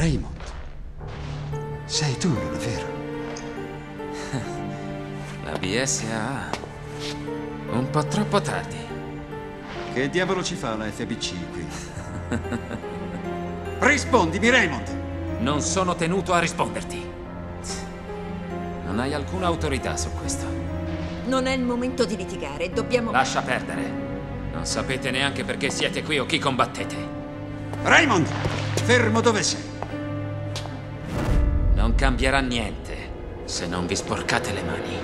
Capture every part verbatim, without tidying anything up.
Raymond, sei tu, non è vero? La B S A A. Un po' troppo tardi. Che diavolo ci fa la F B C qui? Rispondimi, Raymond! Non sono tenuto a risponderti. Non hai alcuna autorità su questo. Non è il momento di litigare, dobbiamo... Lascia perdere. Non sapete neanche perché siete qui o chi combattete. Raymond! Fermo dove sei. Non cambierà niente se non vi sporcate le mani.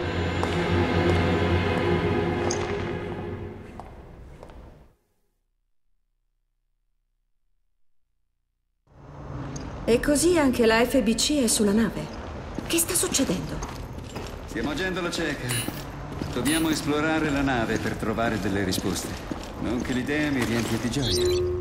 E così anche la F B C è sulla nave. Che sta succedendo? Stiamo agendo la cieca. Dobbiamo esplorare la nave per trovare delle risposte. Non che l'idea mi riempie di gioia.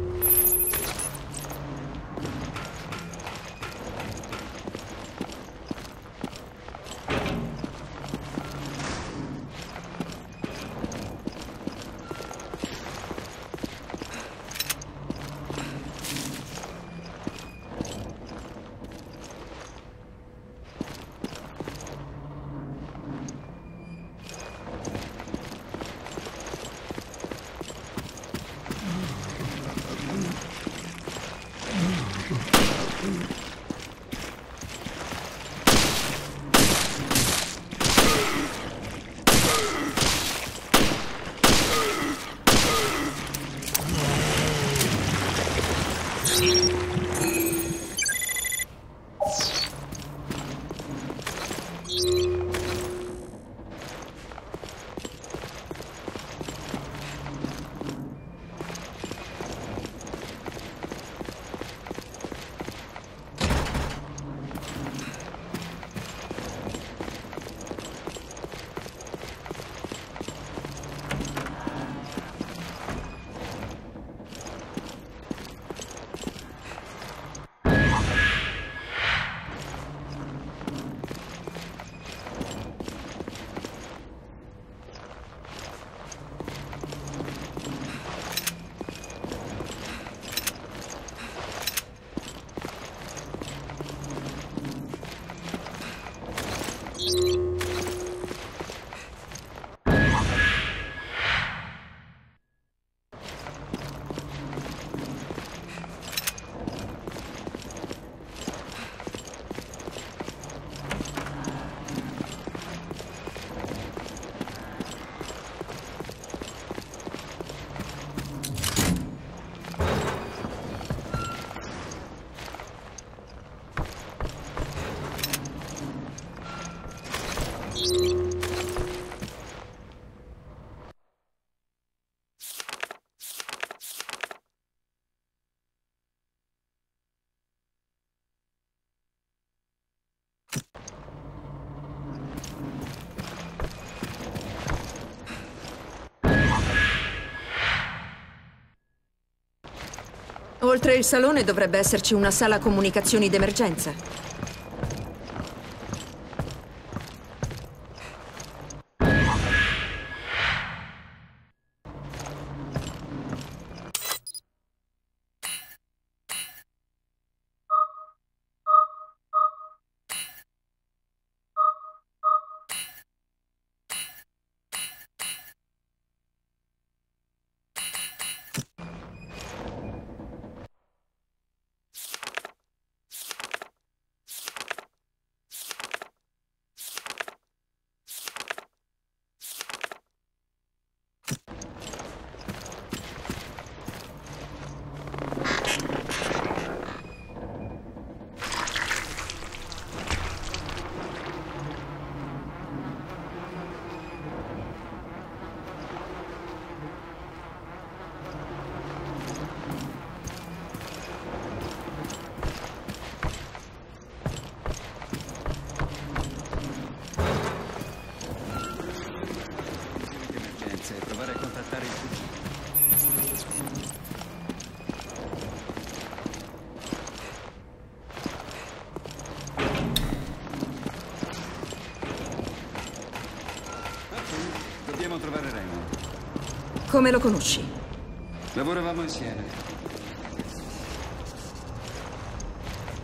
Oltre il salone dovrebbe esserci una sala comunicazioni d'emergenza. Provare a contattare il cugino. Dobbiamo trovare Raymond. Come lo conosci? Lavoravamo insieme.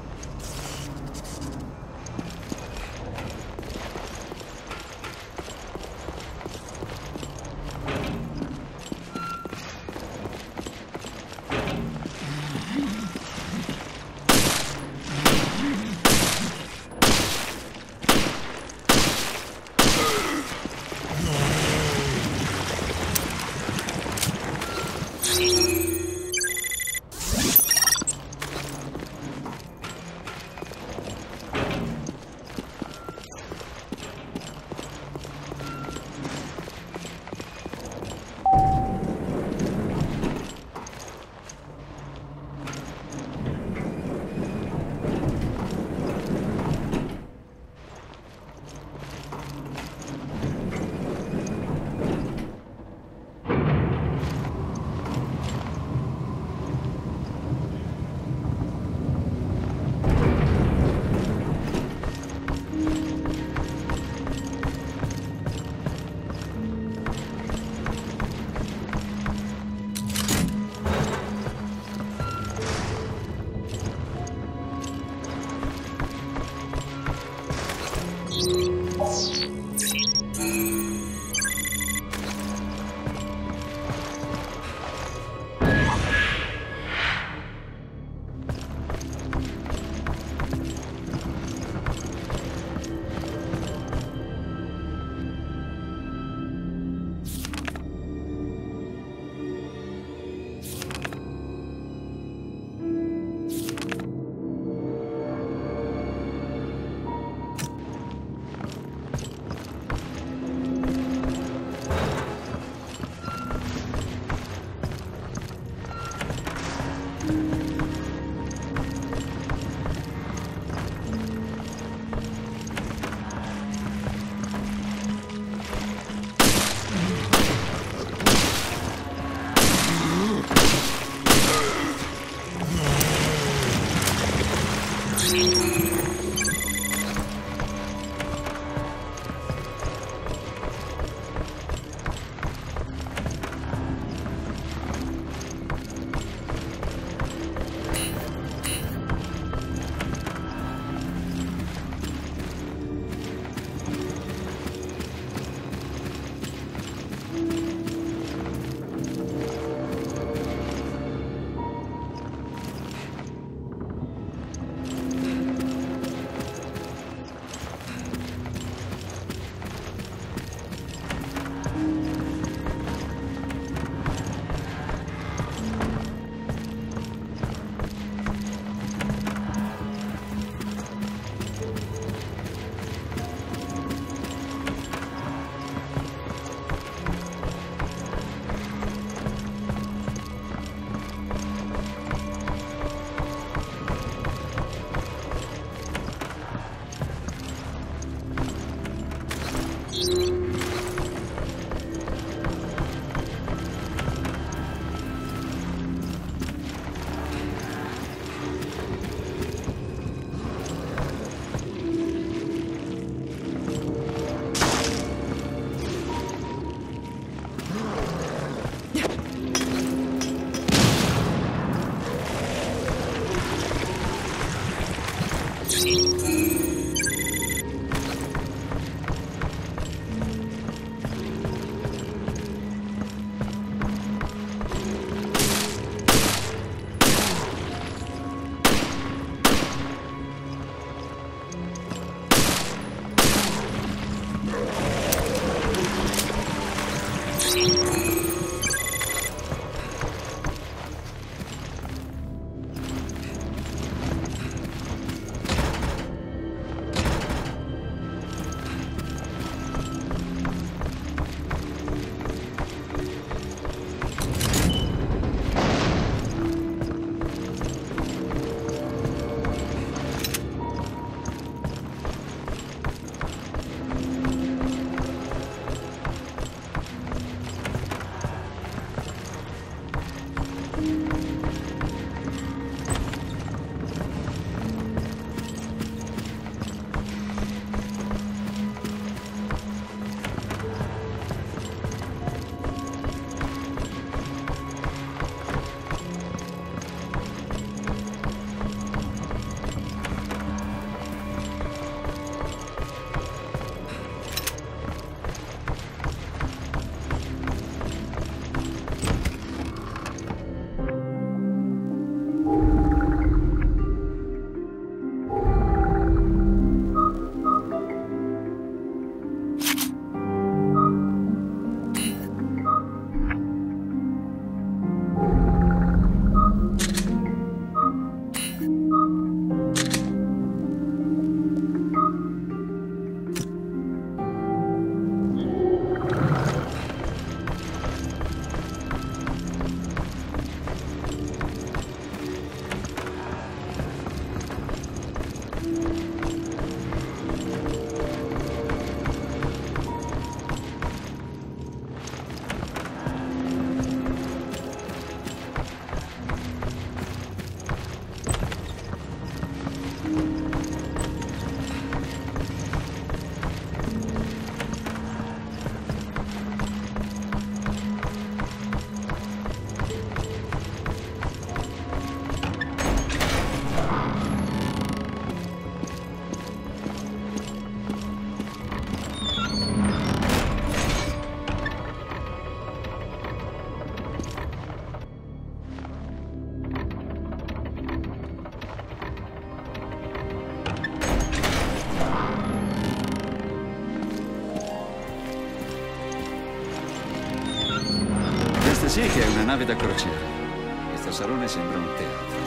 Questa sì che è una nave da crociera. Questo salone sembra un teatro.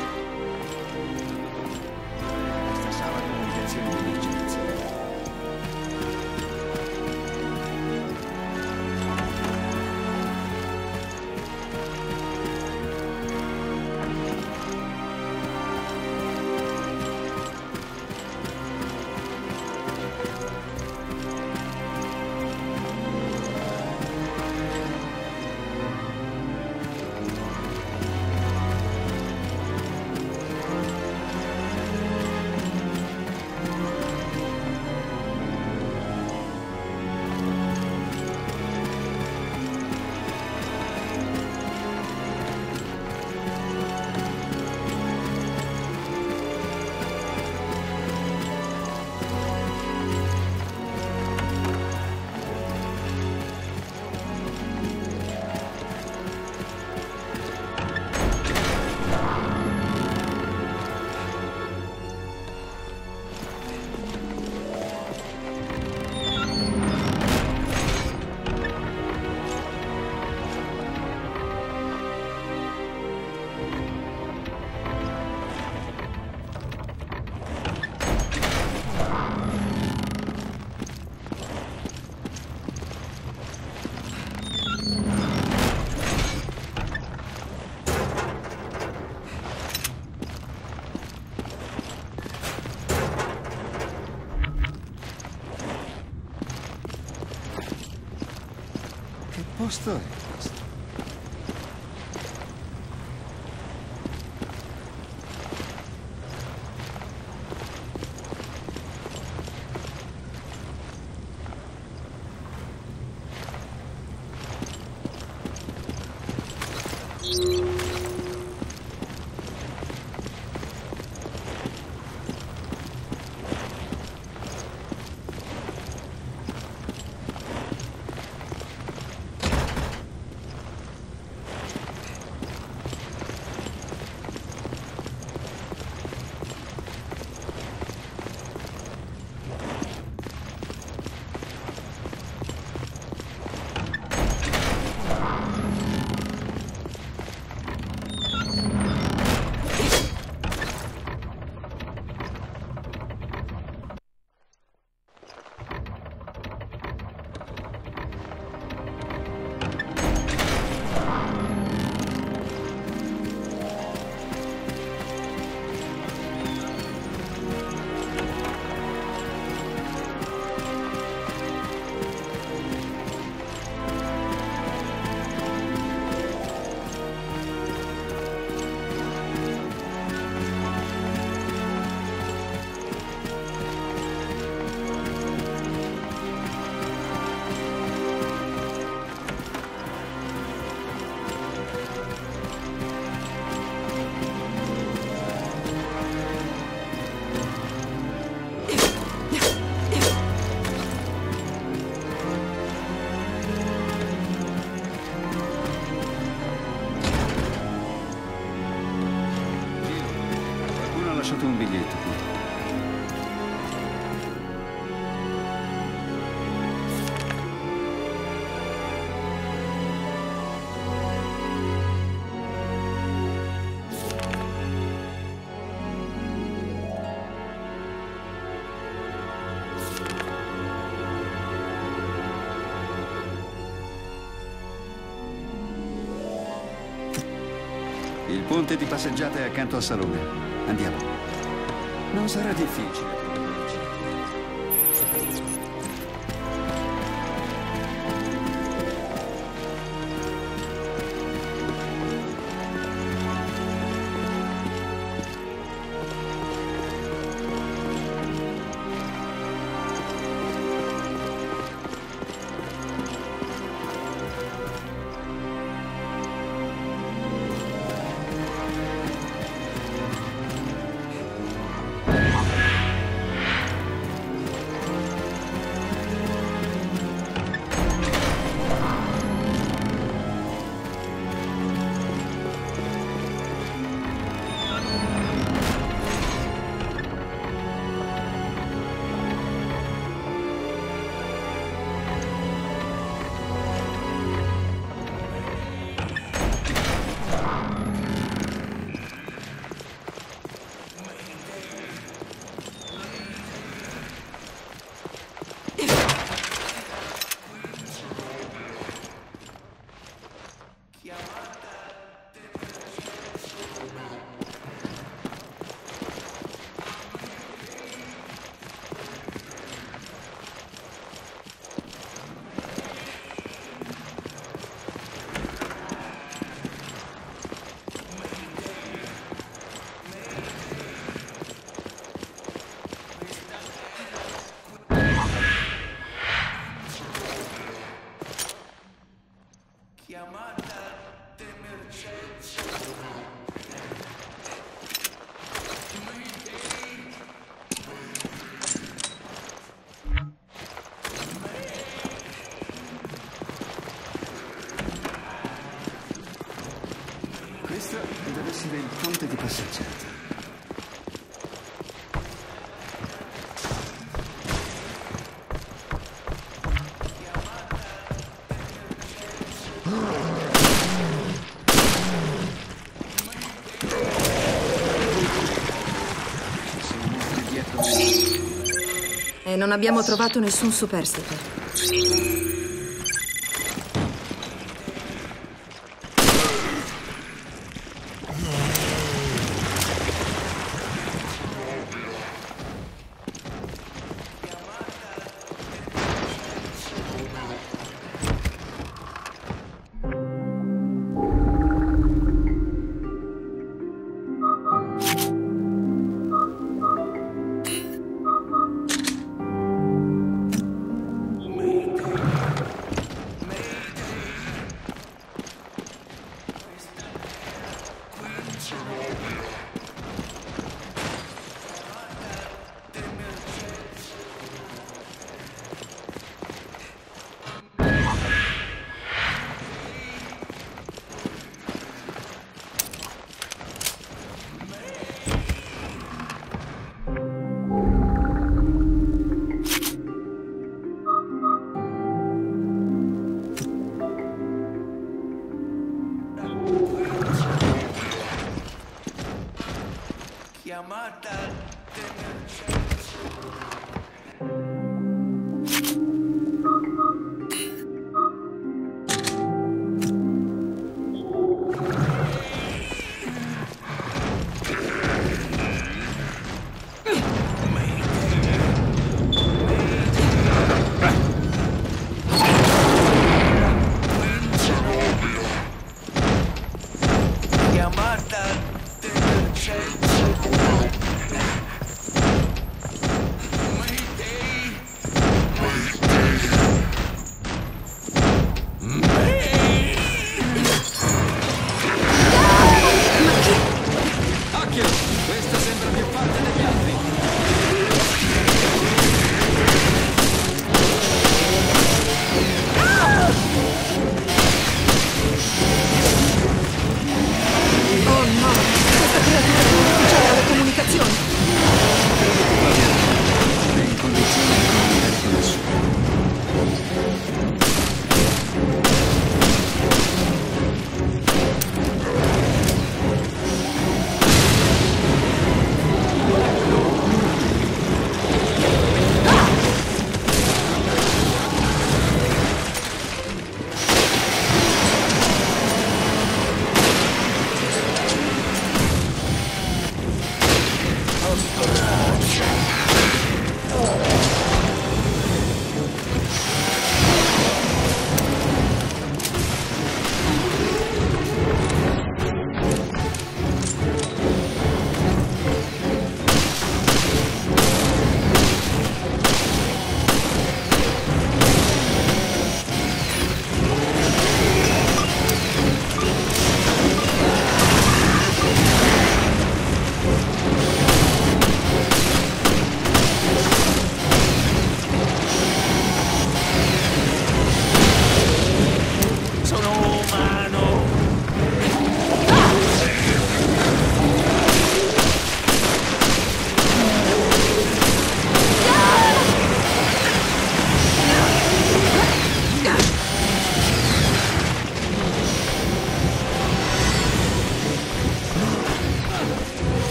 Questa sala comunicazioni di emergenza. Che posto è questo? lasciato un biglietto qui. Il ponte di passeggiata è accanto al salone. Andiamo. Non sarà difficile. Questo deve essere il ponte di passeggiata. E non abbiamo trovato nessun superstite.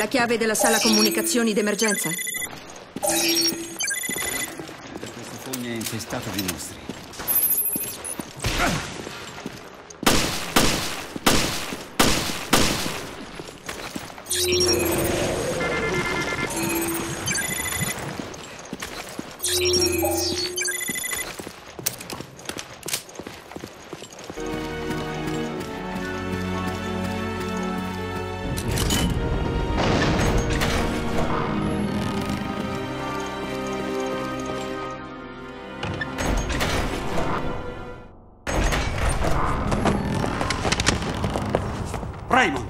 la chiave della sala comunicazioni d'emergenza? Questa fogna è infestata di mostri. Raymond!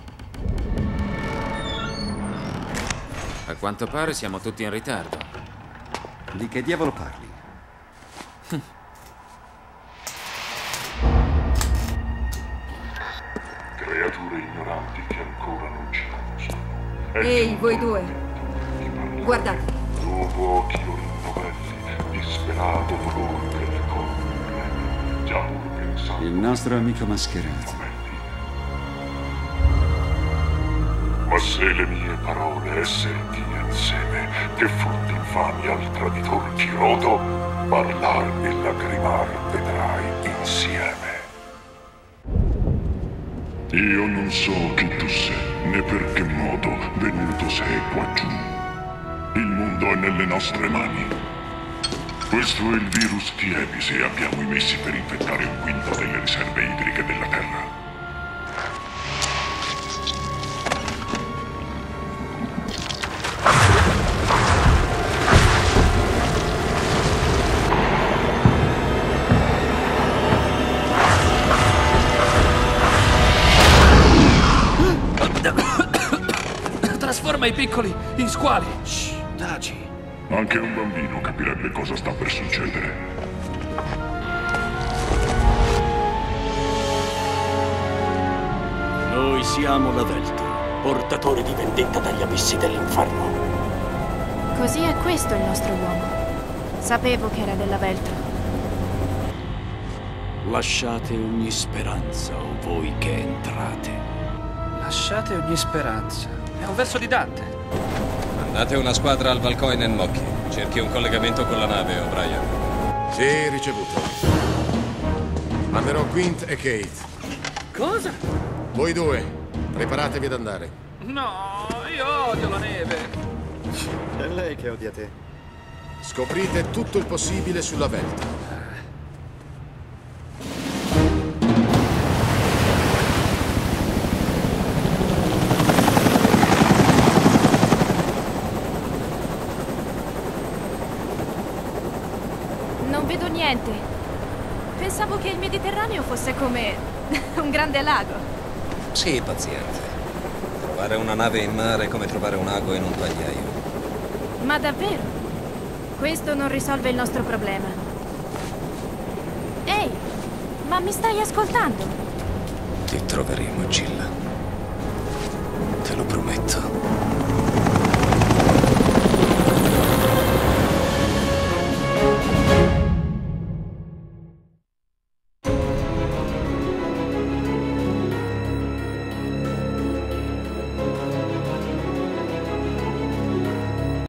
A quanto pare siamo tutti in ritardo. Di che diavolo parli? Creature ignoranti che ancora non ci conoscono. È Ehi, giunto voi il due. tempo di parlare. Guardate. Nuovo occhi rinnovelli, disperato dolore che ricorre. Già pur pensando Il nostro amico mascherato. momenti. Ma se le mie parole esserti insieme, che frutti infami al traditor ti rodo, parlar e lagrimar vedrai insieme. Io non so chi tu sei, né per che modo venuto sei qua giù. Il mondo è nelle nostre mani. Questo è il virus Tievis e abbiamo i messi per infettare un quinto delle riserve idriche della Terra. Trasforma i piccoli in squali. Shh, taci. Anche un bambino capirebbe cosa sta per succedere. Noi siamo la Veltro, portatori di vendetta dagli abissi dell'inferno. Così è questo il nostro uomo. Sapevo che era della Veltro. Lasciate ogni speranza, o voi che entrate. Lasciate ogni speranza. È un verso di Dante. Mandate una squadra al Valcoin e Mocchi. Cerchi un collegamento con la nave, O'Brien. Sì, ricevuto. Manderò Quint e Kate. Cosa? Voi due, preparatevi ad andare. No, io odio la neve. È lei che odia te. Scoprite tutto il possibile sulla Veltro. Non vedo niente. Pensavo che il Mediterraneo fosse come un grande lago. Sii paziente. Trovare una nave in mare è come trovare un ago in un pagliaio. Ma davvero? Questo non risolve il nostro problema. Ehi, ma mi stai ascoltando? Ti troveremo, Gilla. Te lo prometto.